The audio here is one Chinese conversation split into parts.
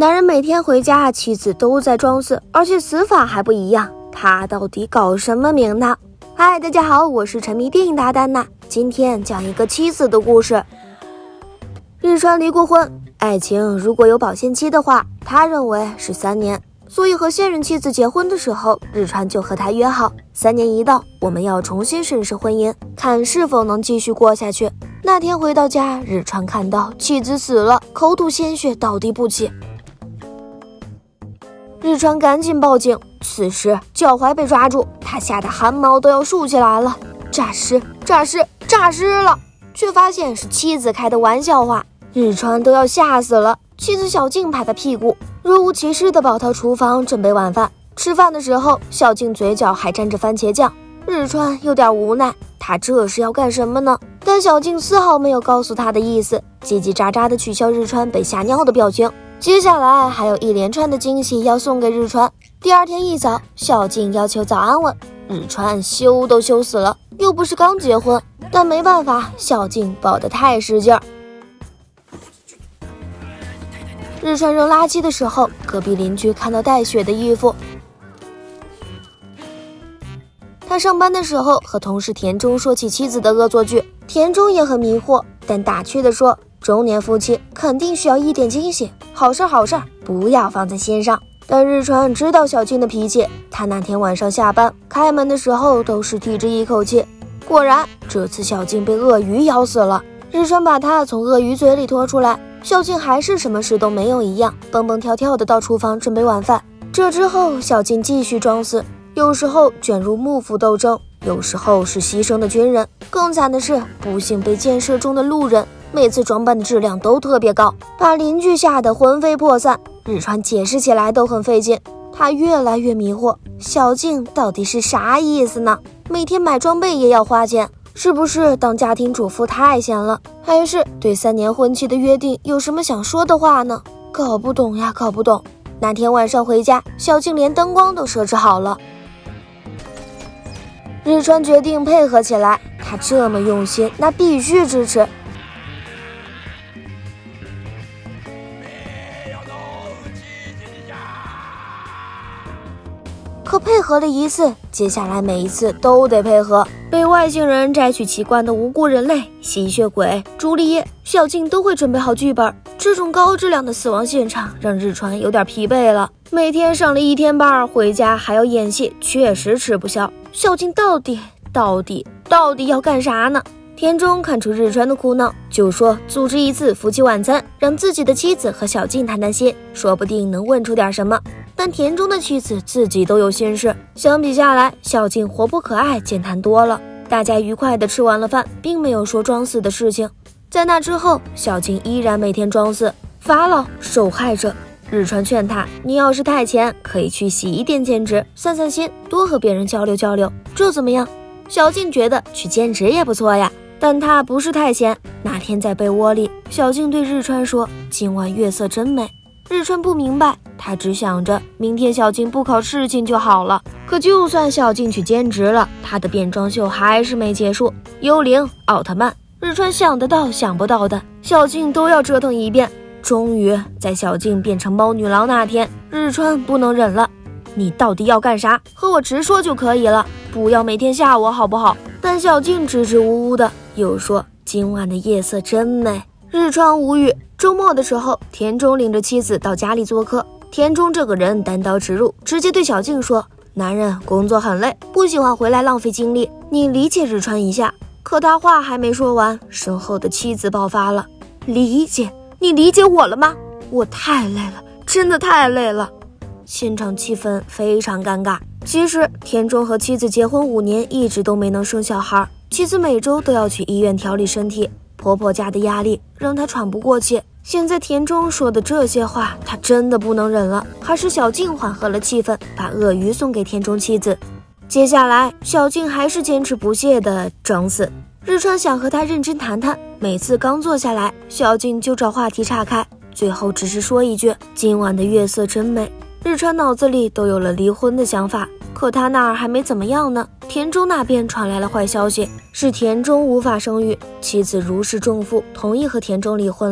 男人每天回家，妻子都在装死，而且死法还不一样，他到底搞什么名堂？嗨，大家好，我是沉迷电影的阿丹娜，今天讲一个妻子的故事。日川离过婚，爱情如果有保鲜期的话，他认为是3年，所以和现任妻子结婚的时候，日川就和他约好，3年一到，我们要重新审视婚姻，看是否能继续过下去。那天回到家，日川看到妻子死了，口吐鲜血，倒地不起。日川赶紧报警，此时脚踝被抓住，他吓得汗毛都要竖起来了。诈尸了，却发现是妻子开的玩笑话，日川都要吓死了。妻子小静拍他屁股，若无其事地跑到厨房准备晚饭。吃饭的时候，小静嘴角还沾着番茄酱，日川有点无奈，他这是要干什么呢？但小静丝毫没有告诉他的意思，叽叽喳喳地取笑日川被吓尿的表情。接下来还有一连串的惊喜要送给日川。第二天一早，小静要求早安吻，日川羞都羞死了，又不是刚结婚，但没办法，小静抱得太使劲儿。日川扔垃圾的时候，隔壁邻居看到带血的衣服。他上班的时候和同事田中说起妻子的恶作剧，田中也很迷惑，但打趣地说，中年夫妻肯定需要一点惊喜，好事，不要放在心上。但日川知道小静的脾气，他那天晚上下班开门的时候都是提着一口气，果然这次小静被鳄鱼咬死了。日川把她从鳄鱼嘴里拖出来，小静还是什么事都没有一样，蹦蹦跳跳的到厨房准备晚饭。这之后小静继续装死，有时候卷入幕府斗争，有时候是牺牲的军人，更惨的是不幸被箭射中的路人。每次装扮的质量都特别高，把邻居吓得魂飞魄散。日川解释起来都很费劲，他越来越迷惑，小静到底是啥意思呢？每天买装备也要花钱，是不是当家庭主妇太闲了？还是对3年婚期的约定有什么想说的话呢？搞不懂。那天晚上回家，小静连灯光都设置好了。日川决定配合起来，他这么用心，那必须支持。可配合了一次，接下来每一次都得配合。被外星人摘取器官的无辜人类、吸血鬼、朱丽叶、小静都会准备好剧本。这种高质量的死亡现场让日川有点疲惫了，每天上了1天班，回家还要演戏，确实吃不消。小静到底要干啥呢？田中看出日川的苦恼，就说组织一次夫妻晚餐，让自己的妻子和小静谈心，说不定能问出点什么。但田中的妻子自己都有心事，相比下来，小静活泼可爱，健谈多了。大家愉快地吃完了饭，并没有说装死的事情。在那之后，小静依然每天装死，法老受害者。日川劝他，你要是太闲，可以去洗衣店兼职，散散心，多和别人交流交流，这怎么样？小静觉得去兼职也不错呀，但她不是太闲。那天在被窝里，小静对日川说，今晚月色真美。日川不明白，他只想着明天小静不考事情就好了。可就算小静去兼职了，他的变装秀还是没结束。幽灵、奥特曼，日川想得到想不到的，小静都要折腾一遍。终于在小静变成猫女郎那天，日川不能忍了，你到底要干啥？和我直说就可以了，不要每天吓我好不好？但小静支支吾吾的，又说今晚的夜色真美。日川无语。周末的时候，田中领着妻子到家里做客。田中这个人单刀直入，直接对小静说，男人工作很累，不喜欢回来浪费精力，你理解日川一下。可他话还没说完，身后的妻子爆发了，理解？你理解我了吗？我太累了，真的太累了。现场气氛非常尴尬。其实田中和妻子结婚5年，一直都没能生小孩，妻子每周都要去医院调理身体，婆婆家的压力让她喘不过气。现在田中说的这些话，他真的不能忍了。还是小静缓和了气氛，把鳄鱼送给田中妻子。接下来小静还是坚持不懈的装死。日川想和她认真谈谈，每次刚坐下来，小静就找话题岔开，最后只是说一句今晚的月色真美。日川脑子里都有了离婚的想法，可他那儿还没怎么样呢。田中那边传来了坏消息，是田中无法生育，妻子如释重负，同意和田中离婚了。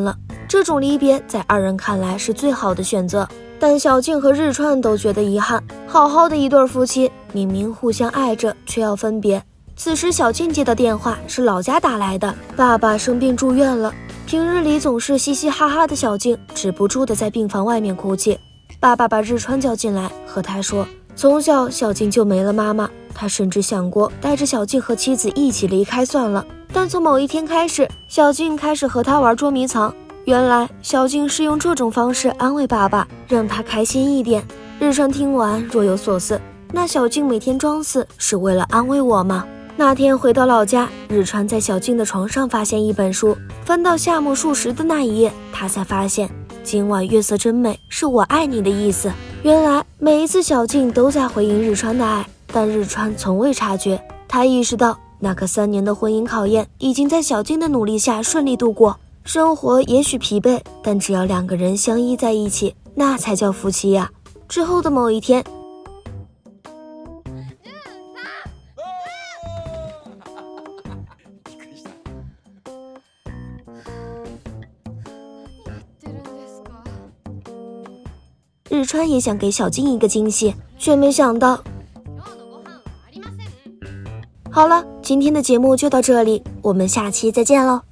这种离别在二人看来是最好的选择，但小静和日川都觉得遗憾。好好的一对夫妻，明明互相爱着，却要分别。此时小静接到电话，是老家打来的，爸爸生病住院了。平日里总是嘻嘻哈哈的小静，止不住的在病房外面哭泣。爸爸把日川叫进来，和他说，从小小静就没了妈妈，他甚至想过带着小静和妻子一起离开算了。但从某一天开始，小静开始和他玩捉迷藏。原来小静是用这种方式安慰爸爸，让他开心一点。日川听完若有所思，那小静每天装死是为了安慰我吗？那天回到老家，日川在小静的床上发现一本书，翻到夏目漱石的那一页，他才发现今晚月色真美是我爱你的意思。原来每一次小静都在回应日川的爱，但日川从未察觉。他意识到那个3年的婚姻考验已经在小静的努力下顺利度过。生活也许疲惫，但只要2个人相依在一起，那才叫夫妻呀。之后的某一天，日川也想给小静一个惊喜，却没想到。好了，今天的节目就到这里，我们下期再见喽。